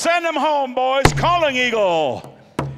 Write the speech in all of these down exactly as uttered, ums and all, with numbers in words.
Send them home, boys. Calling Eagle.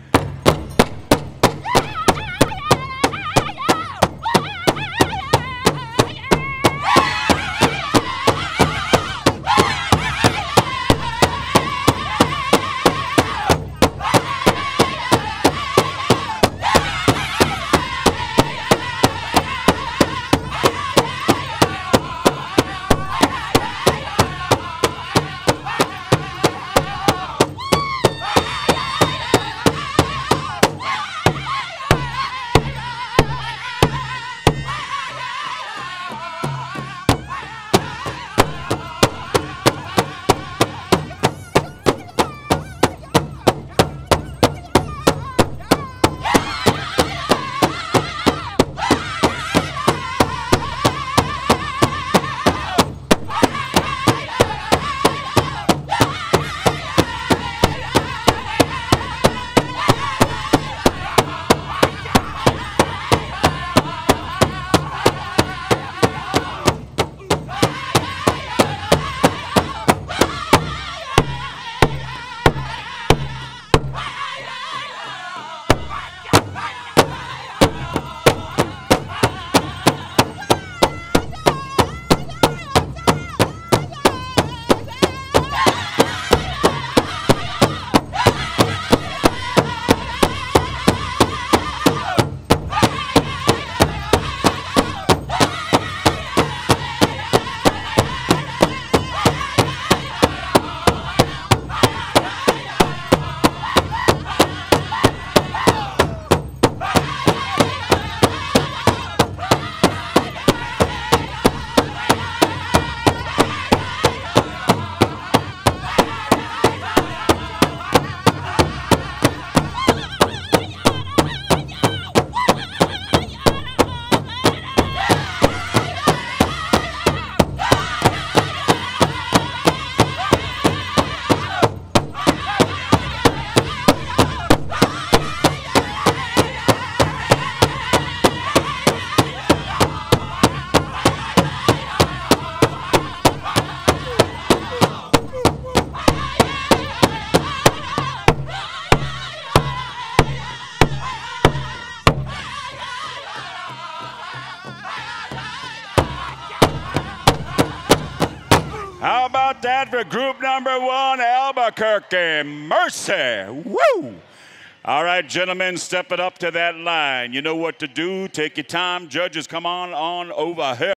How about that for group number one, Albuquerque? Mercy. Woo! All right, gentlemen, step it up to that line. You know what to do. Take your time. Judges, come on on over here.